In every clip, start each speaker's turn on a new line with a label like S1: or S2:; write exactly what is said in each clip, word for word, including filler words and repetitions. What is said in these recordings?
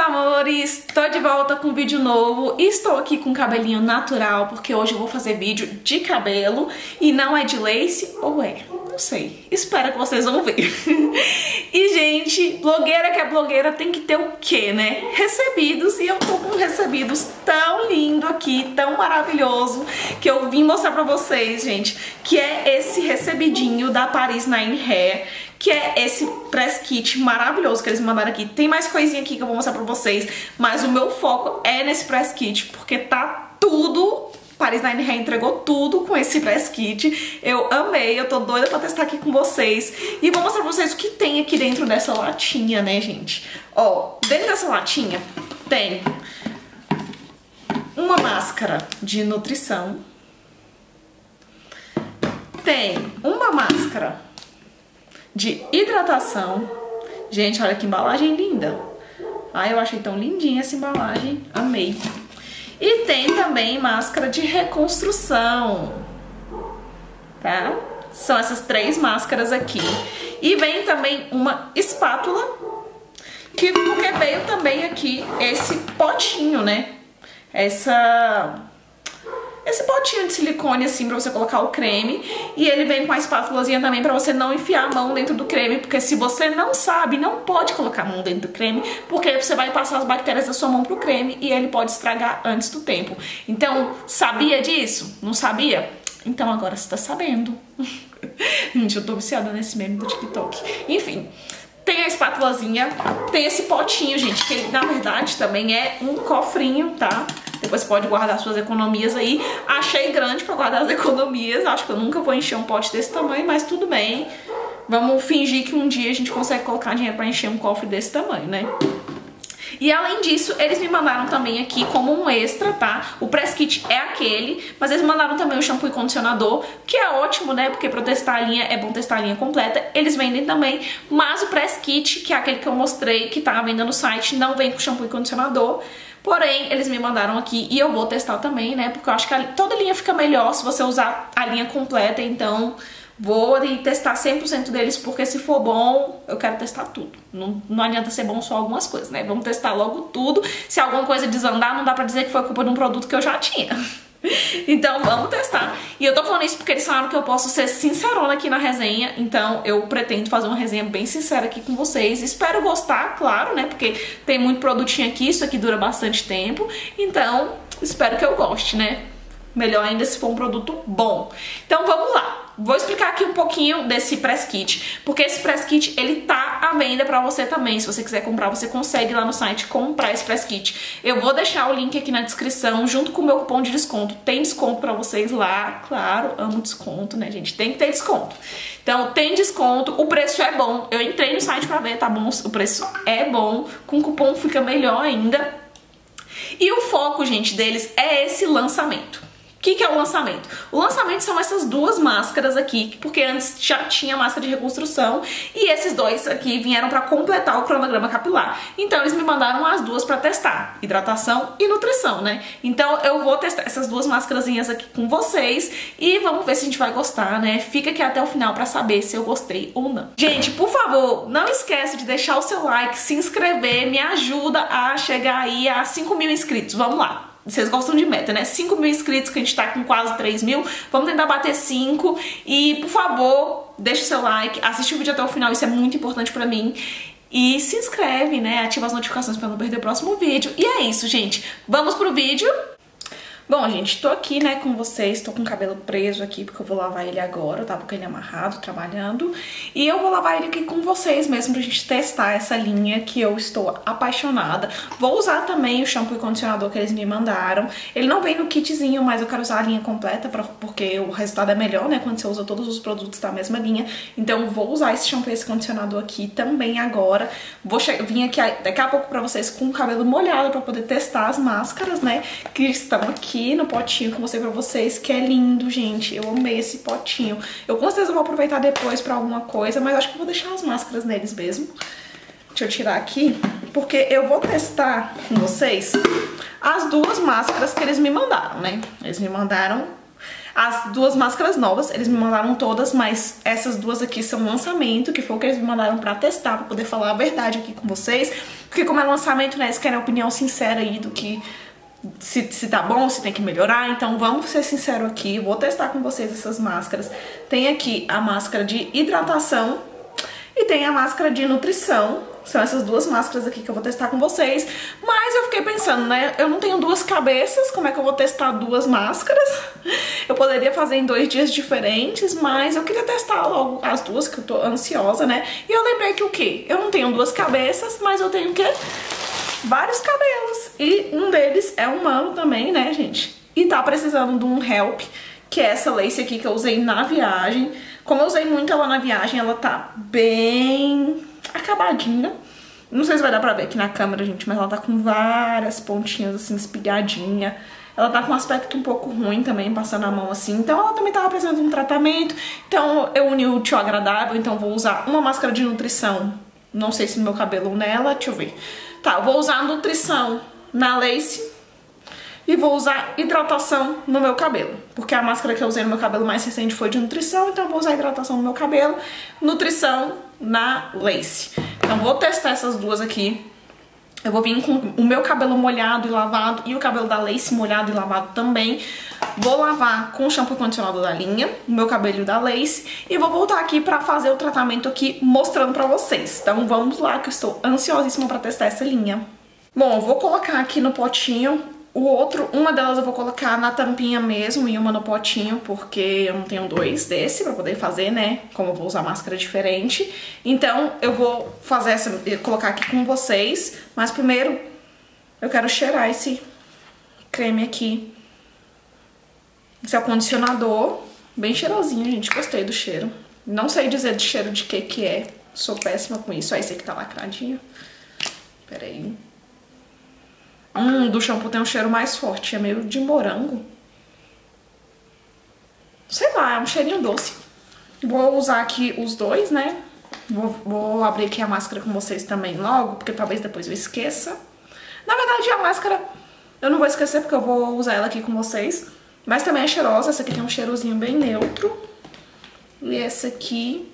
S1: amores! Tô de volta com um vídeo novo e estou aqui com cabelinho natural porque hoje eu vou fazer vídeo de cabelo e não é de lace, ou é? Não sei. Espero que vocês vão ver. E, gente, blogueira que é blogueira tem que ter o quê, né? Recebidos, e eu tô com recebidos tão lindo aqui, tão maravilhoso, que eu vim mostrar pra vocês, gente, que é esse recebidinho da Paris Nine Hair, que é esse press kit maravilhoso que eles me mandaram aqui. Tem mais coisinha aqui que eu vou mostrar pra vocês, mas o meu foco é nesse press kit, porque tá tudo... Paris Nine Hair entregou tudo com esse press kit. Eu amei, eu tô doida pra testar aqui com vocês. E vou mostrar pra vocês o que tem aqui dentro dessa latinha, né, gente? Ó, dentro dessa latinha tem uma máscara de nutrição. Tem uma máscara de hidratação. Gente, olha que embalagem linda. Ai, eu achei tão lindinha essa embalagem. Amei. E tem também máscara de reconstrução, tá? São essas três máscaras aqui. E vem também uma espátula, que porque veio também aqui esse potinho, né? Essa... Esse potinho de silicone assim pra você colocar o creme. E ele vem com a espátulazinha também pra você não enfiar a mão dentro do creme. Porque se você não sabe, não pode colocar a mão dentro do creme, porque você vai passar as bactérias da sua mão pro creme e ele pode estragar antes do tempo. Então, sabia disso? Não sabia? Então agora você tá sabendo. Gente, eu tô viciada nesse meme do TikTok. Enfim... Tem a espátulazinha, tem esse potinho, gente, que ele, na verdade, também é um cofrinho, tá? Depois você pode guardar suas economias aí. Achei grande pra guardar as economias, acho que eu nunca vou encher um pote desse tamanho, mas tudo bem. Vamos fingir que um dia a gente consegue colocar dinheiro pra encher um cofre desse tamanho, né? E além disso, eles me mandaram também aqui como um extra, tá? O press kit é aquele, mas eles mandaram também o shampoo e condicionador, que é ótimo, né? Porque pra testar a linha, é bom testar a linha completa. Eles vendem também, mas o press kit, que é aquele que eu mostrei, que tá à venda no site, não vem com shampoo e condicionador. Porém, eles me mandaram aqui e eu vou testar também, né? Porque eu acho que a, toda linha fica melhor se você usar a linha completa, então... Vou testar cem por cento deles, porque se for bom, eu quero testar tudo. Não, não adianta ser bom só algumas coisas, né? Vamos testar logo tudo. Se alguma coisa desandar, não dá pra dizer que foi culpa de um produto que eu já tinha. Então vamos testar. E eu tô falando isso porque eles falaram que eu posso ser sincerona aqui na resenha. Então eu pretendo fazer uma resenha bem sincera aqui com vocês. Espero gostar, claro, né? Porque tem muito produtinho aqui, isso aqui dura bastante tempo. Então espero que eu goste, né? Melhor ainda se for um produto bom. Então vamos lá. Vou explicar aqui um pouquinho desse press kit, porque esse press kit, ele tá à venda pra você também. Se você quiser comprar, você consegue lá no site comprar esse press kit. Eu vou deixar o link aqui na descrição, junto com o meu cupom de desconto. Tem desconto pra vocês lá, claro, amo desconto, né, gente? Tem que ter desconto. Então, tem desconto, o preço é bom. Eu entrei no site pra ver, tá bom? O preço é bom, com cupom fica melhor ainda. E o foco, gente, deles é esse lançamento. O que que é o lançamento? O lançamento são essas duas máscaras aqui, porque antes já tinha máscara de reconstrução e esses dois aqui vieram pra completar o cronograma capilar. Então eles me mandaram as duas pra testar, hidratação e nutrição, né? Então eu vou testar essas duas máscarazinhas aqui com vocês e vamos ver se a gente vai gostar, né? Fica aqui até o final pra saber se eu gostei ou não. Gente, por favor, não esquece de deixar o seu like, se inscrever, me ajuda a chegar aí a cinco mil inscritos. Vamos lá! Vocês gostam de meta, né? cinco mil inscritos, que a gente tá com quase três mil. Vamos tentar bater cinco. E, por favor, deixa o seu like, assiste o vídeo até o final, isso é muito importante pra mim. E se inscreve, né? Ativa as notificações pra não perder o próximo vídeo. E é isso, gente. Vamos pro vídeo. Bom, gente, tô aqui, né, com vocês, tô com o cabelo preso aqui, porque eu vou lavar ele agora, eu tava com ele amarrado, trabalhando, e eu vou lavar ele aqui com vocês mesmo, pra gente testar essa linha que eu estou apaixonada. Vou usar também o shampoo e condicionador que eles me mandaram, ele não vem no kitzinho, mas eu quero usar a linha completa, pra, porque o resultado é melhor, né, quando você usa todos os produtos da mesma linha, então vou usar esse shampoo e esse condicionador aqui também agora. Vou vir aqui daqui a pouco pra vocês com o cabelo molhado, pra poder testar as máscaras, né, que estão aqui no potinho que eu mostrei pra vocês, que é lindo, gente. Eu amei esse potinho. Eu com certeza vou aproveitar depois pra alguma coisa, mas acho que eu vou deixar as máscaras neles mesmo. Deixa eu tirar aqui, porque eu vou testar com vocês as duas máscaras que eles me mandaram, né? Eles me mandaram as duas máscaras novas, eles me mandaram todas, mas essas duas aqui são lançamento, que foi o que eles me mandaram pra testar, pra poder falar a verdade aqui com vocês. Porque como é lançamento, né, eles querem a opinião sincera aí do que... Se, se tá bom, se tem que melhorar. Então vamos ser sinceros aqui, vou testar com vocês essas máscaras. Tem aqui a máscara de hidratação e tem a máscara de nutrição. São essas duas máscaras aqui que eu vou testar com vocês. Mas eu fiquei pensando, né, eu não tenho duas cabeças, como é que eu vou testar duas máscaras? Eu poderia fazer em dois dias diferentes, mas eu queria testar logo as duas, que eu tô ansiosa, né? E eu lembrei que o quê? Eu não tenho duas cabeças, mas eu tenho o quê? Vários cabelos. E um deles é humano também, né, gente? E tá precisando de um help, que é essa lace aqui que eu usei na viagem. Como eu usei muito ela na viagem, ela tá bem acabadinha. Não sei se vai dar pra ver aqui na câmera, gente, mas ela tá com várias pontinhas assim, espilhadinha. Ela tá com um aspecto um pouco ruim também, passando a mão assim. Então ela também tava precisando de um tratamento. Então eu uni o útil ao agradável. Então vou usar uma máscara de nutrição. Não sei se no meu cabelo ou nela, deixa eu ver. Tá, eu vou usar a nutrição na lace e vou usar hidratação no meu cabelo. Porque a máscara que eu usei no meu cabelo mais recente foi de nutrição, então eu vou usar hidratação no meu cabelo, nutrição na lace. Então vou testar essas duas aqui. Eu vou vir com o meu cabelo molhado e lavado e o cabelo da lace molhado e lavado também. Vou lavar com o shampoo condicionador da linha, o meu cabelo da lace, e vou voltar aqui pra fazer o tratamento aqui mostrando pra vocês. Então vamos lá, que eu estou ansiosíssima pra testar essa linha. Bom, eu vou colocar aqui no potinho. O outro, uma delas eu vou colocar na tampinha mesmo e uma no potinho, porque eu não tenho dois desse pra poder fazer, né? Como eu vou usar máscara diferente. Então eu vou fazer essa, colocar aqui com vocês. Mas primeiro eu quero cheirar esse creme aqui. Esse é o condicionador. Bem cheirosinho, gente. Gostei do cheiro. Não sei dizer de cheiro de que que é. Sou péssima com isso. Ó, esse aqui tá lacradinho. Pera aí. Hum, do shampoo tem um cheiro mais forte, é meio de morango. Sei lá, é um cheirinho doce. Vou usar aqui os dois, né? Vou, vou abrir aqui a máscara com vocês também logo, porque talvez depois eu esqueça. Na verdade, a máscara eu não vou esquecer, porque eu vou usar ela aqui com vocês. Mas também é cheirosa, essa aqui tem um cheirozinho bem neutro. E essa aqui...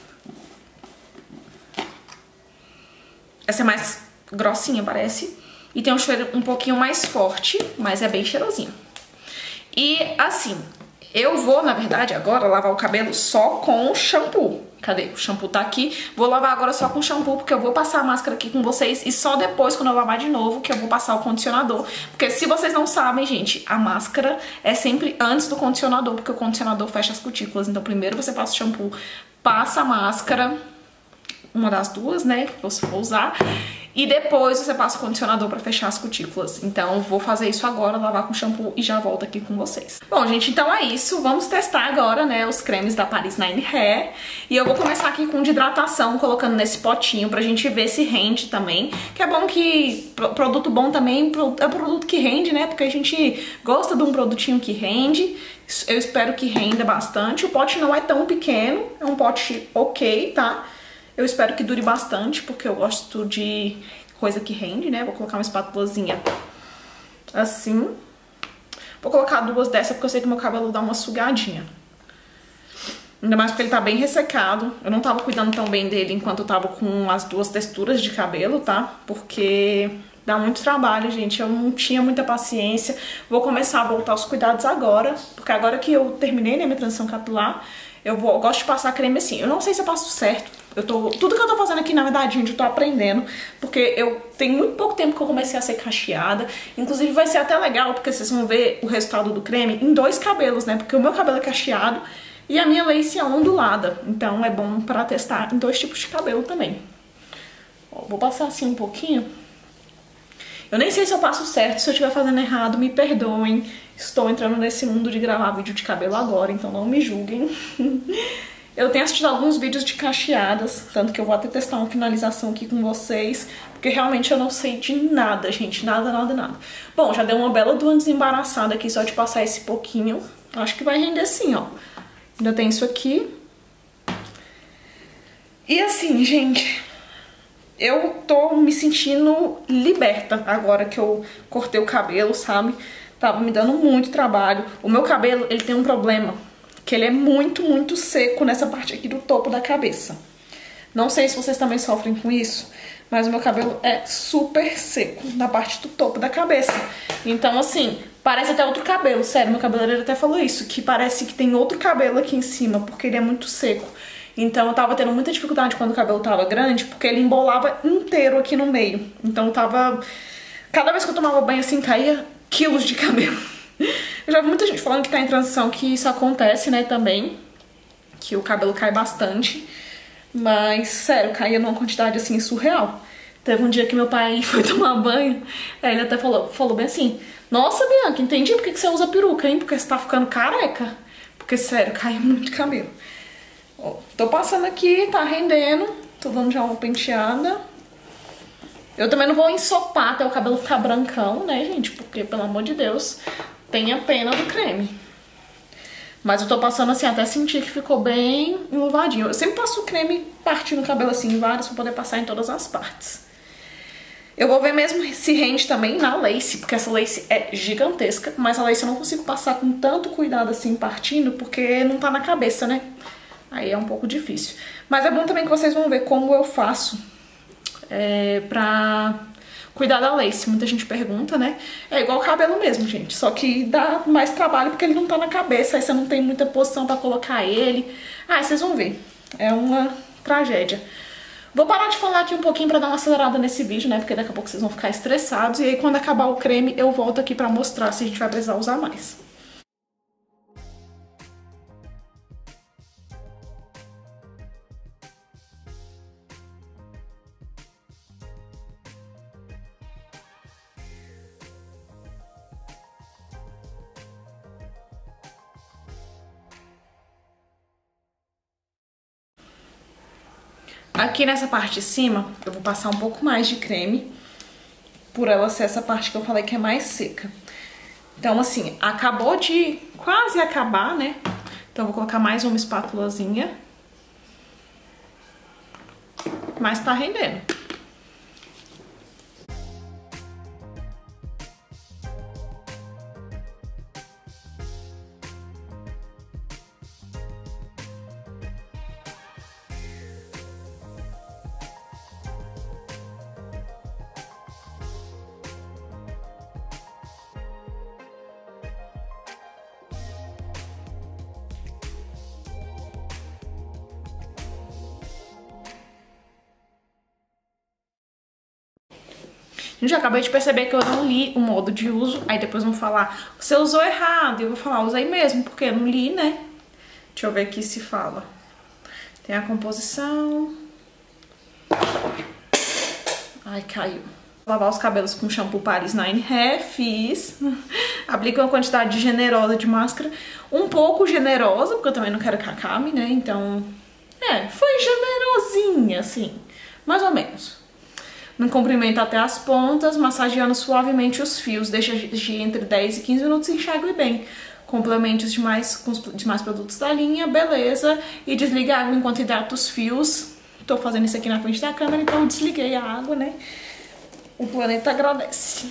S1: Essa é mais grossinha, parece. E tem um cheiro um pouquinho mais forte, mas é bem cheirosinho. E assim, eu vou, na verdade, agora lavar o cabelo só com shampoo. Cadê? O shampoo tá aqui. Vou lavar agora só com shampoo, porque eu vou passar a máscara aqui com vocês. E só depois, quando eu lavar de novo, que eu vou passar o condicionador. Porque se vocês não sabem, gente, a máscara é sempre antes do condicionador, porque o condicionador fecha as cutículas. Então primeiro você passa o shampoo, passa a máscara, uma das duas, né, que você for usar. E depois você passa o condicionador pra fechar as cutículas. Então vou fazer isso agora, lavar com shampoo e já volto aqui com vocês. Bom, gente, então é isso. Vamos testar agora, né, os cremes da Paris Nine Hair. E eu vou começar aqui com de hidratação, colocando nesse potinho pra gente ver se rende também. Que é bom que produto bom também é produto que rende, né, porque a gente gosta de um produtinho que rende. Eu espero que renda bastante. O pote não é tão pequeno, é um pote ok, tá? Eu espero que dure bastante, porque eu gosto de coisa que rende, né? Vou colocar uma espátulazinha assim. Vou colocar duas dessas, porque eu sei que meu cabelo dá uma sugadinha. Ainda mais porque ele tá bem ressecado. Eu não tava cuidando tão bem dele enquanto eu tava com as duas texturas de cabelo, tá? Porque dá muito trabalho, gente. Eu não tinha muita paciência. Vou começar a voltar aos cuidados agora, porque agora que eu terminei, né, minha transição capilar, eu, vou, eu gosto de passar creme assim. Eu não sei se eu passo certo. Eu tô, tudo que eu tô fazendo aqui, na verdade, gente, eu tô aprendendo, porque eu tenho muito pouco tempo que eu comecei a ser cacheada. Inclusive vai ser até legal, porque vocês vão ver o resultado do creme em dois cabelos, né? Porque o meu cabelo é cacheado e a minha lace é ondulada. Então é bom pra testar em dois tipos de cabelo também. Ó, vou passar assim um pouquinho. Eu nem sei se eu passo certo, se eu estiver fazendo errado, me perdoem. Estou entrando nesse mundo de gravar vídeo de cabelo agora, então não me julguem. Eu tenho assistido alguns vídeos de cacheadas, tanto que eu vou até testar uma finalização aqui com vocês, porque realmente eu não sei de nada, gente, nada, nada, nada. Bom, já deu uma bela de uma desembaraçada aqui só de passar esse pouquinho. Acho que vai render sim, ó. Ainda tem isso aqui. E assim, gente, eu tô me sentindo liberta agora que eu cortei o cabelo, sabe? tava me dando muito trabalho. O meu cabelo, ele tem um problema, que ele é muito, muito seco nessa parte aqui do topo da cabeça. Não sei se vocês também sofrem com isso, mas o meu cabelo é super seco na parte do topo da cabeça. Então, assim, parece até outro cabelo. Sério, meu cabeleireiro até falou isso, que parece que tem outro cabelo aqui em cima, porque ele é muito seco. Então, eu tava tendo muita dificuldade quando o cabelo tava grande, porque ele embolava inteiro aqui no meio. Então, eu tava... Cada vez que eu tomava banho, assim, caía quilos de cabelo. Eu já vi muita gente falando que tá em transição, que isso acontece, né, também. Que o cabelo cai bastante. Mas, sério, caía numa quantidade, assim, surreal. Teve um dia que meu pai foi tomar banho, aí ele até falou, falou bem assim, nossa, Bianca, entendi por que que você usa peruca, hein? Porque você tá ficando careca. Porque, sério, cai muito cabelo. Ó, tô passando aqui, tá rendendo, tô dando já uma penteada. Eu também não vou ensopar até o cabelo ficar brancão, né, gente? Porque, pelo amor de Deus, tenha pena do creme. Mas eu tô passando assim até sentir que ficou bem enluvadinho. Eu sempre passo o creme partindo o cabelo assim em várias pra poder passar em todas as partes. Eu vou ver mesmo se rende também na lace, porque essa lace é gigantesca. Mas a lace eu não consigo passar com tanto cuidado assim partindo, porque não tá na cabeça, né? Aí é um pouco difícil. Mas é bom também que vocês vão ver como eu faço é, pra... cuidar da lace, muita gente pergunta, né? É igual o cabelo mesmo, gente. Só que dá mais trabalho porque ele não tá na cabeça. Aí você não tem muita posição pra colocar ele. Ah, vocês vão ver. É uma tragédia. Vou parar de falar aqui um pouquinho pra dar uma acelerada nesse vídeo, né? Porque daqui a pouco vocês vão ficar estressados. E aí quando acabar o creme, eu volto aqui pra mostrar se a gente vai precisar usar mais. Aqui nessa parte de cima, eu vou passar um pouco mais de creme, por ela ser essa parte que eu falei que é mais seca. Então, assim, acabou de quase acabar, né? Então, eu vou colocar mais uma espátulazinha. Mas tá rendendo. Gente, eu acabei de perceber que eu não li o modo de uso. Aí depois vão falar, você usou errado. E eu vou falar, usei mesmo, porque eu não li, né? Deixa eu ver aqui se fala. Tem a composição. Ai, caiu. Lavar os cabelos com shampoo Paris nine Hair, fiz. Apliquei uma quantidade generosa de máscara. Um pouco generosa, porque eu também não quero que acabe, né? Então, é, foi generosinha, assim. Mais ou menos. No comprimento até as pontas, massageando suavemente os fios. Deixa agir entre dez e quinze minutos e enxague bem. Complemente os demais, com os demais produtos da linha, beleza. E desligue a água enquanto hidrata os fios. Tô fazendo isso aqui na frente da câmera, então eu desliguei a água, né? O planeta agradece.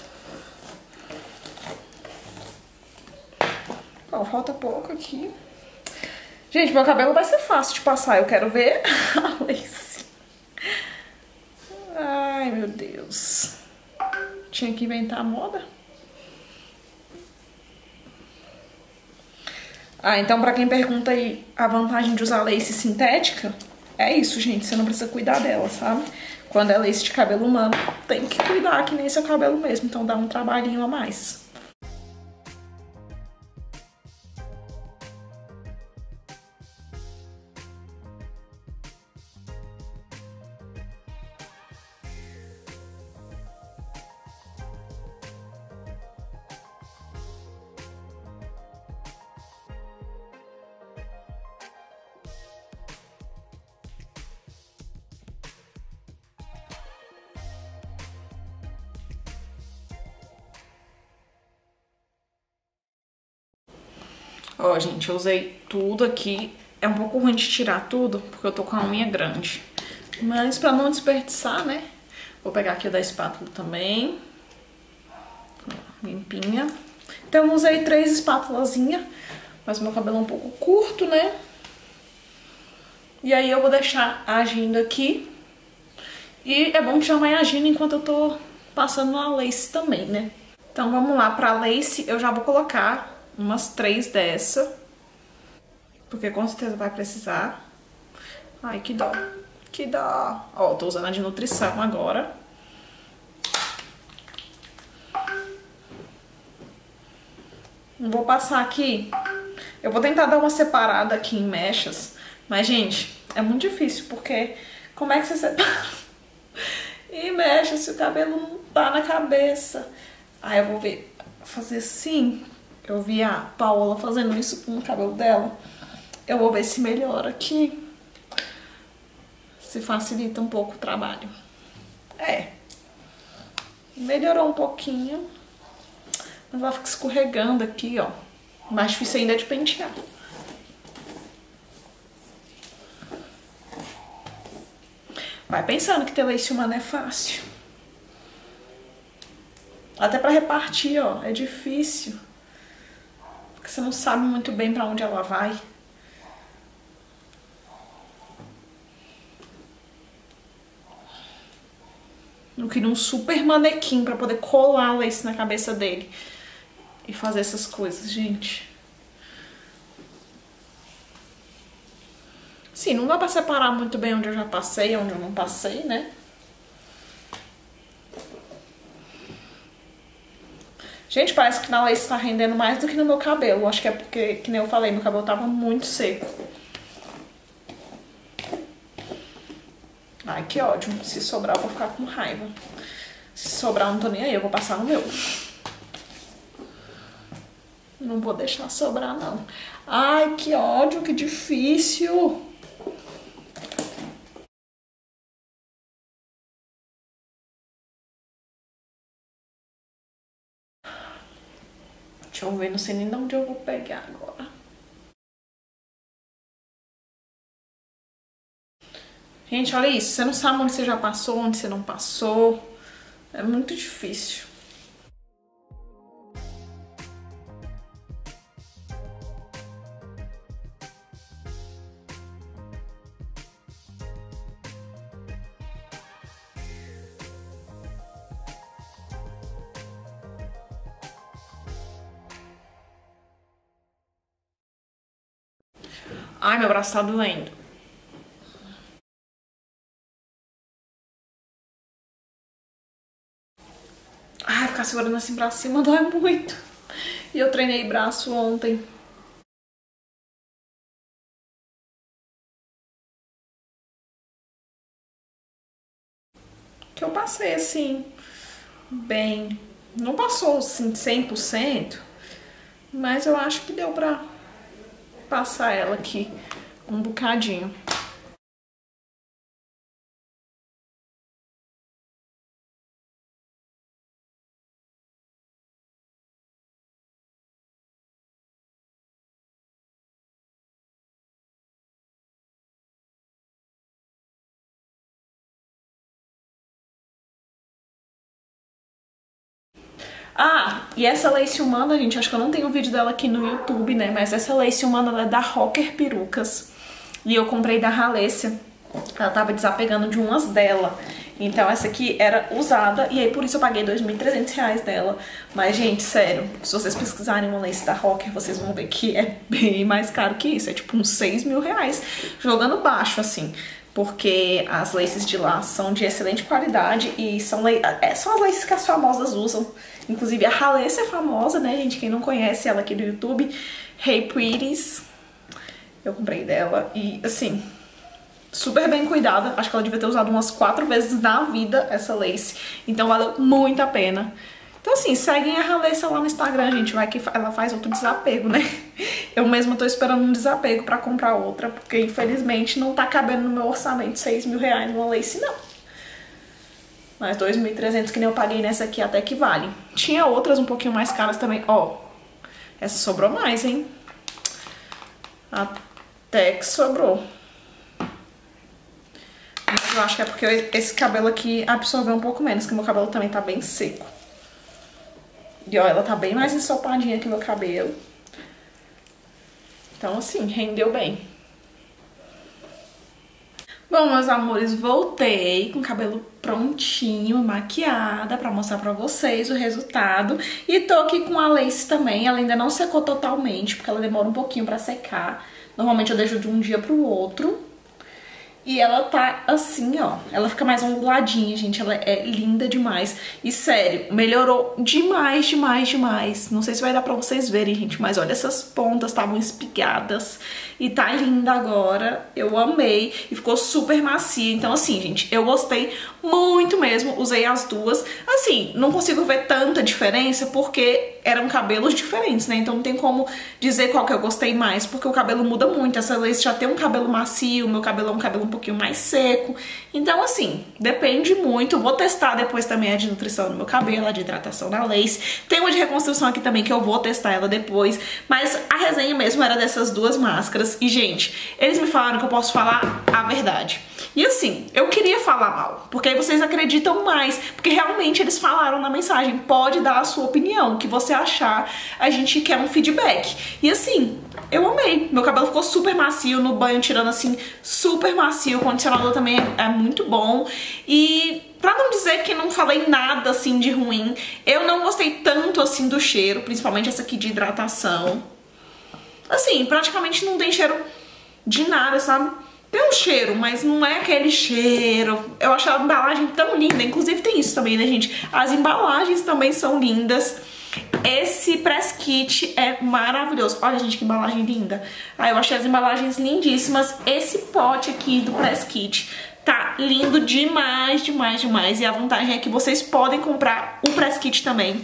S1: Ó, falta pouco aqui. Gente, meu cabelo vai ser fácil de passar. Eu quero ver a lace. Ai, meu Deus. Tinha que inventar a moda. Ah, então pra quem pergunta aí a vantagem de usar lace sintética, é isso, gente. Você não precisa cuidar dela, sabe? Quando é lace de cabelo humano, tem que cuidar que nem seu cabelo mesmo. Então dá um trabalhinho a mais. Ó, gente, eu usei tudo aqui. É um pouco ruim de tirar tudo, porque eu tô com a unha grande. Mas pra não desperdiçar, né? Vou pegar aqui o da espátula também. Limpinha. Então eu usei três espátulazinhas, mas meu cabelo é um pouco curto, né? E aí eu vou deixar agindo aqui. E é bom que já vai agindo enquanto eu tô passando a lace também, né? Então vamos lá, pra lace eu já vou colocar umas três dessa, porque com certeza vai precisar. Ai, que dó, que dó. Ó, tô usando a de nutrição agora. Vou passar aqui. Eu vou tentar dar uma separada aqui em mechas. Mas, gente, é muito difícil, porque como é que você separa? E mecha se o cabelo não tá na cabeça. Aí eu vou ver, fazer assim. Eu vi a Paola fazendo isso com o cabelo dela. Eu vou ver se melhora aqui. Se facilita um pouco o trabalho. É. Melhorou um pouquinho. Mas ela fica escorregando aqui, ó. Mais difícil ainda é de pentear. Vai pensando que ter lace humana é fácil. Até pra repartir, ó, é difícil. Porque você não sabe muito bem pra onde ela vai. Eu queria um super manequim pra poder colar a lace na cabeça dele. E fazer essas coisas, gente. Sim, não dá pra separar muito bem onde eu já passei e onde eu não passei, né? Gente, parece que na lace tá rendendo mais do que no meu cabelo. Acho que é porque, que nem eu falei, meu cabelo tava muito seco. Ai, que ódio. Se sobrar, eu vou ficar com raiva. Se sobrar, eu não tô nem aí, eu vou passar no meu. Não vou deixar sobrar, não. Ai, que ódio, que difícil. Deixa eu ver, não sei nem de onde eu vou pegar agora. Gente, olha isso. Você não sabe onde você já passou, onde você não passou. É muito difícil. Ai, meu braço tá doendo. Ai, ficar segurando assim pra cima dói muito. E eu treinei braço ontem. Que eu passei assim, bem. Não passou assim cem por cento, mas eu acho que deu pra passar ela aqui um bocadinho. Ah, e essa lace humana, gente, acho que eu não tenho vídeo dela aqui no YouTube, né? Mas essa lace humana, ela é da Rocker Perucas. E eu comprei da Halessia. Ela tava desapegando de umas dela. Então essa aqui era usada, e aí por isso eu paguei dois mil e trezentos reais dela. Mas, gente, sério, se vocês pesquisarem uma lace da Rocker, vocês vão ver que é bem mais caro que isso. É tipo uns seis mil reais, jogando baixo, assim. Porque as laces de lá são de excelente qualidade e são, é, são as laces que as famosas usam. Inclusive a Halessia é famosa, né, gente? Quem não conhece ela aqui do YouTube, Hey Pretties. Eu comprei dela e, assim, super bem cuidada. Acho que ela devia ter usado umas quatro vezes na vida essa lace. Então valeu muito a pena. Então, assim, seguem a Halessia lá no Instagram, gente. Vai que ela faz outro desapego, né? Eu mesma tô esperando um desapego pra comprar outra, porque infelizmente não tá cabendo no meu orçamento seis mil reais numa lace, não. Mas dois mil e trezentos que nem eu paguei nessa aqui até que vale. Tinha outras um pouquinho mais caras também. Ó, essa sobrou mais, hein? Até que sobrou. Mas eu acho que é porque esse cabelo aqui absorveu um pouco menos, que meu cabelo também tá bem seco. E ó, ela tá bem mais ensopadinha que o meu cabelo. Então assim, rendeu bem. Bom, meus amores, voltei com o cabelo prontinho, maquiada, pra mostrar pra vocês o resultado. E tô aqui com a lace também, ela ainda não secou totalmente, porque ela demora um pouquinho pra secar. Normalmente eu deixo de um dia pro outro. E ela tá assim, ó, ela fica mais onduladinha, gente, ela é linda demais. E sério, melhorou demais, demais, demais. Não sei se vai dar pra vocês verem, gente, mas olha, essas pontas estavam espigadas. E tá linda agora, eu amei. E ficou super macia, então assim, gente, eu gostei muito mesmo. Usei as duas. Assim, não consigo ver tanta diferença porque eram cabelos diferentes, né? Então não tem como dizer qual que eu gostei mais, porque o cabelo muda muito. Essa lace já tem um cabelo macio, o meu cabelo é um cabelo um pouquinho mais seco. Então assim, depende muito. Vou testar depois também a de nutrição no meu cabelo, a de hidratação na lace. Tem uma de reconstrução aqui também que eu vou testar ela depois. Mas a resenha mesmo era dessas duas máscaras. E gente, eles me falaram que eu posso falar a verdade. E assim, eu queria falar mal, porque aí vocês acreditam mais, porque realmente eles falaram na mensagem, pode dar a sua opinião, o que você achar, a gente quer um feedback. E assim, eu amei, meu cabelo ficou super macio no banho, tirando assim, super macio, o condicionador também é, é muito bom. E pra não dizer que não falei nada assim de ruim, eu não gostei tanto assim do cheiro, principalmente essa aqui de hidratação. Assim, praticamente não tem cheiro de nada, sabe? Tem um cheiro, mas não é aquele cheiro. Eu acho a embalagem tão linda. Inclusive tem isso também, né, gente? As embalagens também são lindas. Esse press kit é maravilhoso. Olha, gente, que embalagem linda. Ah, eu achei as embalagens lindíssimas. Esse pote aqui do press kit tá lindo demais, demais, demais. E a vantagem é que vocês podem comprar o press kit também,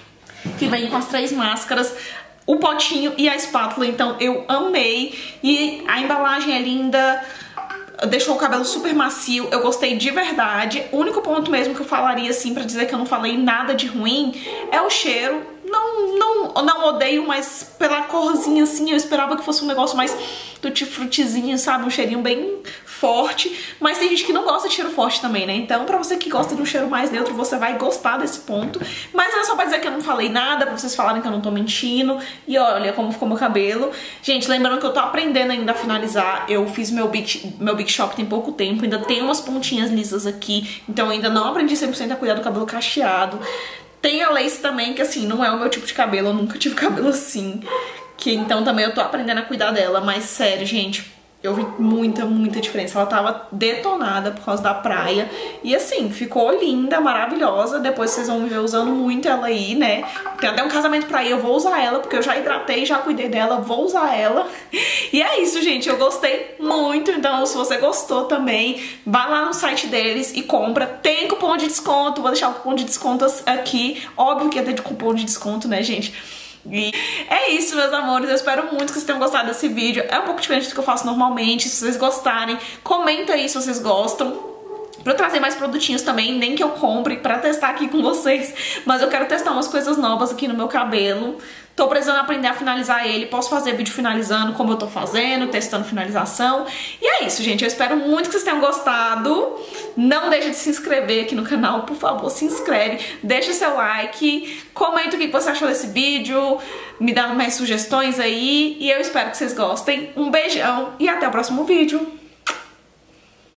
S1: que vem com as três máscaras, o potinho e a espátula. Então eu amei. E a embalagem é linda, deixou o cabelo super macio, eu gostei de verdade. O único ponto mesmo que eu falaria assim pra dizer que eu não falei nada de ruim é o cheiro. Não, não, não odeio, mas pela corzinha assim, eu esperava que fosse um negócio mais tutti-frutizinho, sabe? Um cheirinho bem forte. Mas tem gente que não gosta de cheiro forte também, né? Então pra você que gosta de um cheiro mais neutro, você vai gostar desse ponto. Mas era só pra dizer que eu não falei nada, pra vocês falarem que eu não tô mentindo. E olha como ficou meu cabelo. Gente, lembrando que eu tô aprendendo ainda a finalizar. Eu fiz meu Big, meu Big Shop tem pouco tempo, ainda tem umas pontinhas lisas aqui. Então eu ainda não aprendi cem por cento a cuidar do cabelo cacheado. Tem a lace também, que assim, não é o meu tipo de cabelo, eu nunca tive cabelo assim. Que então também eu tô aprendendo a cuidar dela, mas sério, gente, eu vi muita, muita diferença. Ela tava detonada por causa da praia. E assim, ficou linda, maravilhosa. Depois vocês vão me ver usando muito ela aí, né? Tem até um casamento pra ir, eu vou usar ela, porque eu já hidratei, já cuidei dela, vou usar ela. E é isso, gente, eu gostei muito. Então, se você gostou também, vai lá no site deles e compra. Tem cupom de desconto, vou deixar o cupom de desconto aqui. Óbvio que ia ter de cupom de desconto, né, gente? E é isso, meus amores, eu espero muito que vocês tenham gostado desse vídeo. É um pouco diferente do que eu faço normalmente. Se vocês gostarem, comenta aí se vocês gostam, pra eu trazer mais produtinhos também, nem que eu compre pra testar aqui com vocês. Mas eu quero testar umas coisas novas aqui no meu cabelo. Tô precisando aprender a finalizar ele. Posso fazer vídeo finalizando como eu tô fazendo, testando finalização. E é isso, gente. Eu espero muito que vocês tenham gostado. Não deixe de se inscrever aqui no canal, por favor, se inscreve. Deixa seu like, comenta o que você achou desse vídeo, me dá mais sugestões aí. E eu espero que vocês gostem. Um beijão e até o próximo vídeo.